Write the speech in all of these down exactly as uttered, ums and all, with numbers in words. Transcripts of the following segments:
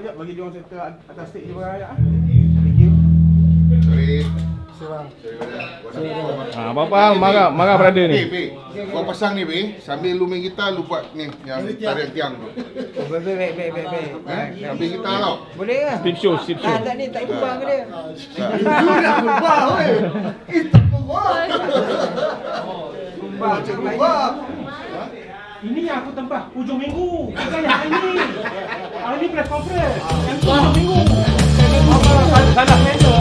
sekejap bagi dia orang settle atas stage je barang ajak. Thank you. Sorry. Ha, apa-apa marah marah brother ni. Ni, Pi. Kau pasang ni, Pi. Sambil lu main gitar, lu buat ni yang tarik tiang tu. Baik, baik, baik, baik, baik. Eh, ambil gitar tau. Boleh ke? Strip show, strip show. Tak, tak ni, tak kubang ke dia? Itu nak kubang, weh. Itu kubang. Kubang, kubang. Ini yang aku tempah hujung minggu. Bukan yang hari ni. Hari ni press conference. Yang tu hujung minggu. Salah handle.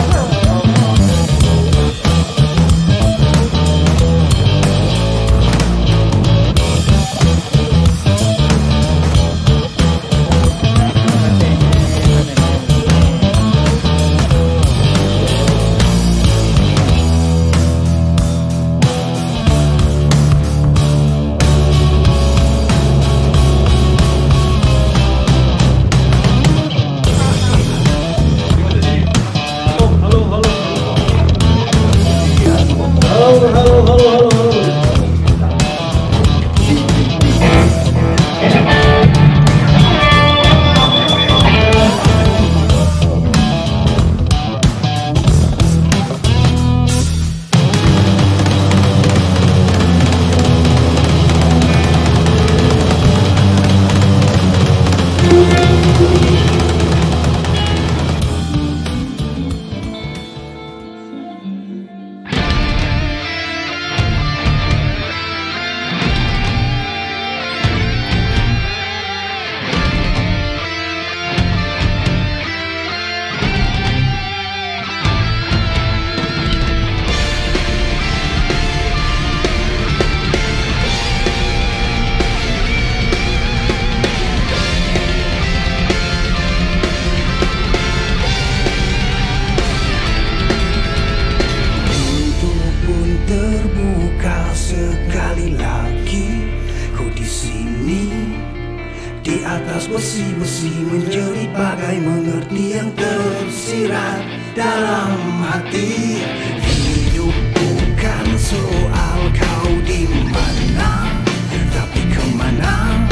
Di atas besi-besi menjerit bagai mengerti yang tersirat dalam hati. Hidup bukan soal kau di mana, tapi kemana.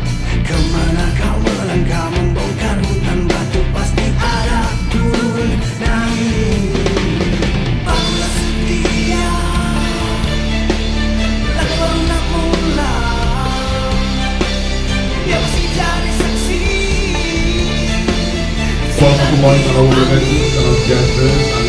Kemana kau melangkah membongkar hutan batu, pasti ada turun naik. Bangunlah setia, lagu baru nak mulai. Dia masih jadi saksi. Welcome to my Honorable Salam Sejahtera.